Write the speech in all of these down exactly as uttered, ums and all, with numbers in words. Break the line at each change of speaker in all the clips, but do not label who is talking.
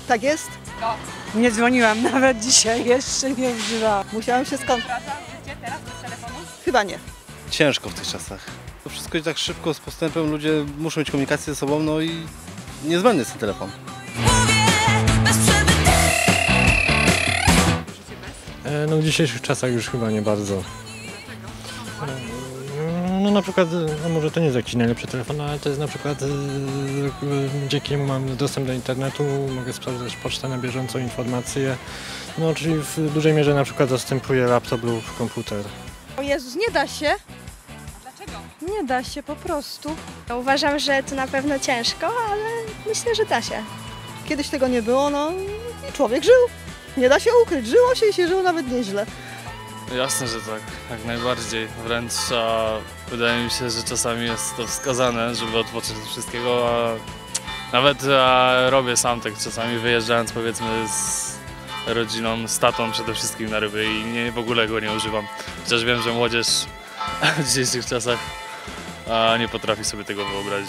Tak jest?
Nie dzwoniłam nawet dzisiaj, jeszcze nie używałam.
Musiałam się skąd...
Życie teraz bez telefonu?
Chyba nie.
Ciężko w tych czasach. To wszystko idzie tak szybko, z postępem, ludzie muszą mieć komunikację ze sobą, no i niezbędny jest ten telefon.
No w dzisiejszych czasach już chyba nie bardzo. No na przykład, no może to nie jest jakiś najlepszy telefon, ale to jest na przykład e, dzięki niemu mam dostęp do internetu, mogę sprawdzać pocztę na bieżąco, informacje. No czyli w dużej mierze na przykład zastępuje laptop lub komputer.
O Jezus, nie da się.
Dlaczego?
Nie da się po prostu.
Uważam, że to na pewno ciężko, ale myślę, że da się.
Kiedyś tego nie było, no i człowiek żył. Nie da się ukryć, żyło się i się żyło nawet nieźle.
Jasne, że tak, jak najbardziej. Wręcz a wydaje mi się, że czasami jest to wskazane, żeby odpocząć od wszystkiego, a nawet a robię sam tak czasami, wyjeżdżając powiedzmy z rodziną, z tatą przede wszystkim na ryby i nie, w ogóle go nie używam. Chociaż wiem, że młodzież w dzisiejszych czasach a, nie potrafi sobie tego wyobrazić.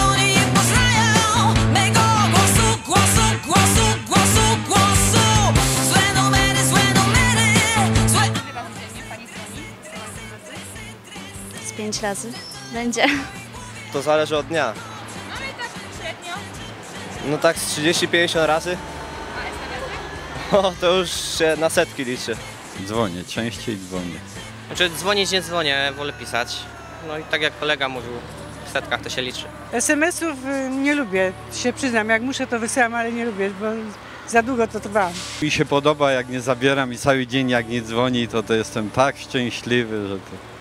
Pięć razy będzie.
To zależy od dnia.
No i tak średnio.
No tak z trzydzieści do pięćdziesięciu razy.
A es em esy?
O, to już się na setki liczy.
Dzwonię, częściej dzwonię.
Znaczy dzwonić nie dzwonię, wolę pisać. No i tak jak kolega mówił, w setkach to się liczy.
es em esów nie lubię, się przyznam, jak muszę to wysyłam, ale nie lubię, bo za długo to trwa.
Mi się podoba, jak nie zabieram i cały dzień jak nie dzwoni, to, to jestem tak szczęśliwy, że to...